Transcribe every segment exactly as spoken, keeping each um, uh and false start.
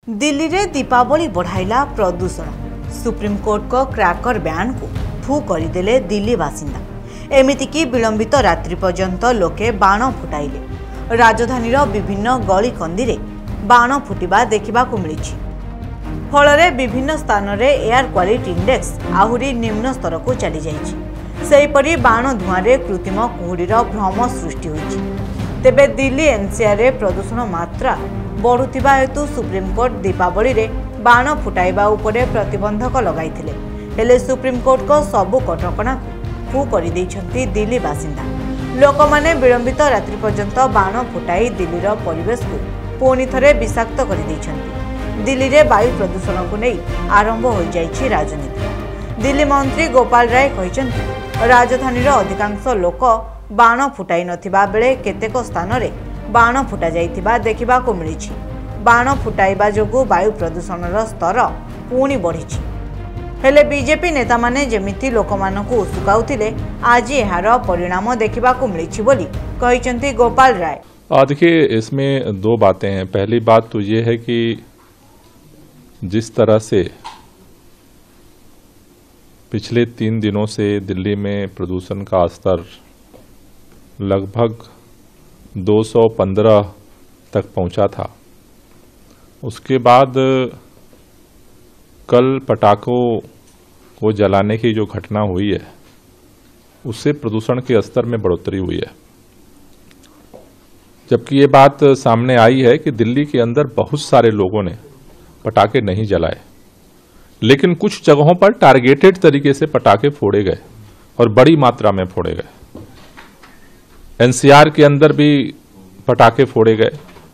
दिल्ली रे दीपावली बढ़ाइला प्रदूषण। सुप्रीमकोर्ट को क्रैकर बैन को फू करदेले दिल्ली बासिंदा। एमितिकी विलंबित रात्रि पर्यंत लोके बाण फुटाइले। राजधानी विभिन्न गली कंदी बाण फुटिबा देखा मिली। फल विभिन्न स्थान रे एयर क्वालिटी इंडेक्स आहुरी निम्न स्तर को चली जाइछि। सेहीपरि बाण धुआं रे कृत्रिम कुहुडीर भ्रम सृष्टि होइछि। तेबे दिल्ली एनसीआर रे प्रदूषण मात्रा बढ़ुथिबा हेतु सुप्रीमकोर्ट दीपावली रे बाण फुटाइबा उपरे प्रतिबंधक लगाइथिले। हेले सुप्रीमकोर्ट को सबु कटकणा फू कर दिल्ली बासिंदा। लोक माने विलंबित रात्रि पर्यंत बाण फुटाई दिल्लीर परिवेश को पुणी थरे विषाक्त कर दैछन्ति। दिल्ली रे वायु प्रदूषण को नहीं आरंभ हो जाइछि राजनीति। दिल्ली मंत्री गोपाल राय कहिसन्ति राजधानी अधिकांश लोक बाण फुटाई नथिबा बेले केतेक स्थान रे बाण फुटा जाइथिबा देखिबा को मिलिछि। बाण फुटाइबा जोगु वायु प्रदूषणर स्तर पुणी बढ़िछि। हेले बीजेपी नेता माने जेमिति लोकमानकु उसुकाउथिले आज एहार परिणाम देखिबा को मिलिछि बोली कहिसन्ति गोपाल राय। देखिए, इसमें दो बातें हैं। पहली बात तो ये है कि जिस तरह से पिछले तीन दिनों से दिल्ली में प्रदूषण का स्तर लगभग दो सौ पंद्रह तक पहुंचा था, उसके बाद कल पटाखों को जलाने की जो घटना हुई है उससे प्रदूषण के स्तर में बढ़ोतरी हुई है। जबकि ये बात सामने आई है कि दिल्ली के अंदर बहुत सारे लोगों ने पटाखे नहीं जलाए, लेकिन कुछ जगहों पर टारगेटेड तरीके से पटाखे फोड़े गए और बड़ी मात्रा में फोड़े गए। एनसीआर के अंदर भी पटाखे फोड़े गए।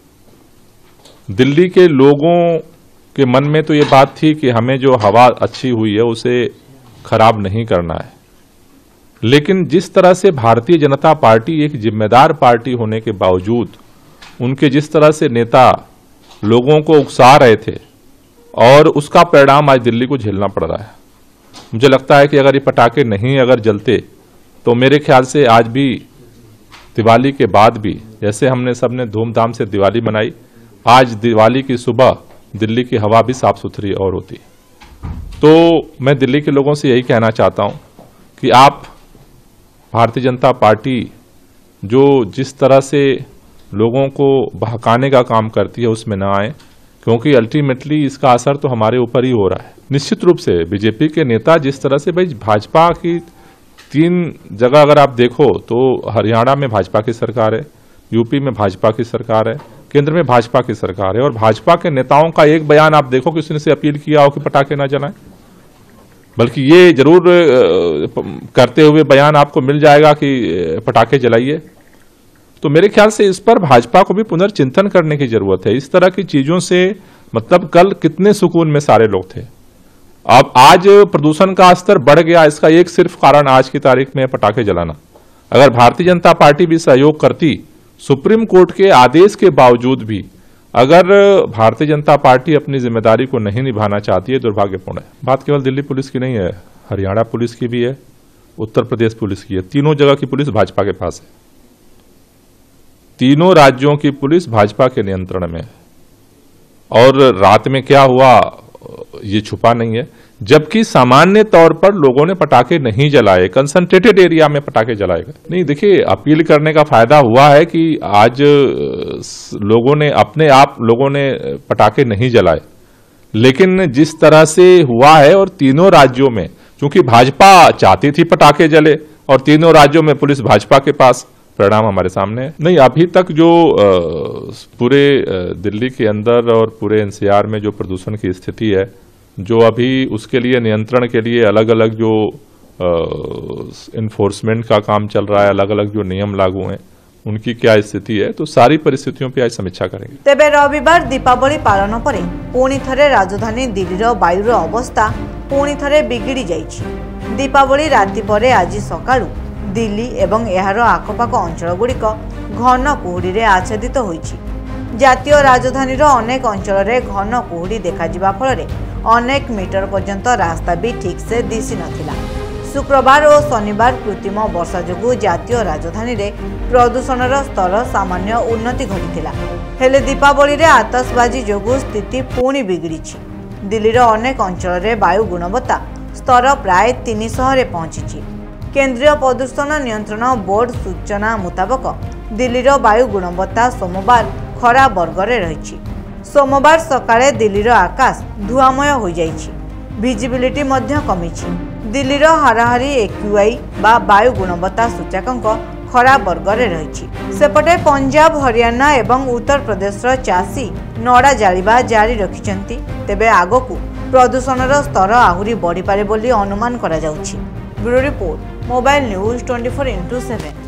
दिल्ली के लोगों के मन में तो ये बात थी कि हमें जो हवा अच्छी हुई है उसे खराब नहीं करना है, लेकिन जिस तरह से भारतीय जनता पार्टी एक जिम्मेदार पार्टी होने के बावजूद उनके जिस तरह से नेता लोगों को उकसा रहे थे और उसका परिणाम आज दिल्ली को झेलना पड़ रहा है। मुझे लगता है कि अगर ये पटाखे नहीं अगर जलते तो मेरे ख्याल से आज भी दिवाली के बाद भी जैसे हमने सबने धूमधाम से दिवाली मनाई, आज दिवाली की सुबह दिल्ली की हवा भी साफ सुथरी और होती। तो मैं दिल्ली के लोगों से यही कहना चाहता हूं कि आप भारतीय जनता पार्टी जो जिस तरह से लोगों को बहकाने का काम करती है उसमें ना आए, क्योंकि अल्टीमेटली इसका असर तो हमारे ऊपर ही हो रहा है। निश्चित रूप से बीजेपी के नेता जिस तरह से भाई भाजपा की तीन जगह अगर आप देखो तो हरियाणा में भाजपा की सरकार है, यूपी में भाजपा की सरकार है, केंद्र में भाजपा की सरकार है, और भाजपा के नेताओं का एक बयान आप देखो किसी ने से अपील किया हो कि पटाखे ना जलाएं, बल्कि ये जरूर करते हुए बयान आपको मिल जाएगा कि पटाखे जलाइए। तो मेरे ख्याल से इस पर भाजपा को भी पुनर्चिंतन करने की जरूरत है। इस तरह की चीजों से मतलब कल कितने सुकून में सारे लोग थे, अब आज प्रदूषण का स्तर बढ़ गया। इसका एक सिर्फ कारण आज की तारीख में पटाखे जलाना। अगर भारतीय जनता पार्टी भी सहयोग करती, सुप्रीम कोर्ट के आदेश के बावजूद भी अगर भारतीय जनता पार्टी अपनी जिम्मेदारी को नहीं निभाना चाहती है, दुर्भाग्यपूर्ण है। बात केवल दिल्ली पुलिस की नहीं है, हरियाणा पुलिस की भी है, उत्तर प्रदेश पुलिस की है। तीनों जगह की पुलिस भाजपा के पास है। तीनों राज्यों की पुलिस भाजपा के नियंत्रण में है, और रात में क्या हुआ ये छुपा नहीं है। जबकि सामान्य तौर पर लोगों ने पटाखे नहीं जलाए, कंसंट्रेटेड एरिया में पटाखे जलाए गए नहीं। देखिए, अपील करने का फायदा हुआ है कि आज लोगों ने अपने आप लोगों ने पटाखे नहीं जलाए, लेकिन जिस तरह से हुआ है और तीनों राज्यों में चूंकि भाजपा चाहती थी पटाखे जले और तीनों राज्यों में पुलिस भाजपा के पास, परिणाम हमारे सामने है। नहीं, अभी तक जो पूरे दिल्ली के अंदर और पूरे एनसीआर में जो प्रदूषण की स्थिति है, जो अभी उसके लिए नियंत्रण के लिए अलग अलग जो इन्फोर्समेंट का काम चल रहा है, अलग अलग जो नियम लागू हैं, उनकी क्या स्थिति है, तो सारी परिस्थितियों पे आज समीक्षा करेंगे। तेबे रविवार दीपावली पालन पर पुणी थरे राजधानी दिल्लीर वायुर अवस्था पुणी थरे बिगिड़ी जाइछि। दीपावली राति पर आज सकाळु दिल्ली एवं एहार आखपाख अंचल गुड़िक घन कुहुड़ी आच्छादित होइछि। जातीय राजधानी अनेक अंचल में घन कुहुड़ी देखा फल अनेक मीटर पर्यंत रास्ता भी ठीक से दिशी नथिला। शुक्रवार और शनिवार कृत्रिम वर्षा जोगु जातीय राजधानी रे प्रदूषणर स्तर सामान्य उन्नति घटिथिला। हेले दीपावली रे आतशबाजी जोगु स्थिति पुणी बिगड़िछि। दिल्लीर अनेक अंचल रे वायु गुणवत्ता स्तर प्राय तीन सौ रे पहुंची। केंद्रीय प्रदूषण नियंत्रण बोर्ड सूचना मुताबक दिल्लीर वायु गुणवत्ता सोमवार खराब वर्ग रे रहिछि। सोमवार सकाळे दिल्लीर आकाश धुआमय हो जाइछि। विजिबिलिटी मध्य कमिछि। दिल्लीर हाराहारी एक्यूआई बा वायु गुणवत्ता सूचकांक खराब वर्ग रे रहिछि। सेपटे पंजाब हरियाणा एवं उत्तर प्रदेशर चाषी नड़ा जालिबा जारी रखिछन्ति। तेबे आगकू प्रदूषणर स्तर आहुरी बढ़ी पारे बोली अनुमान करा जाउछि। Bureau report mobile news twenty four into seven.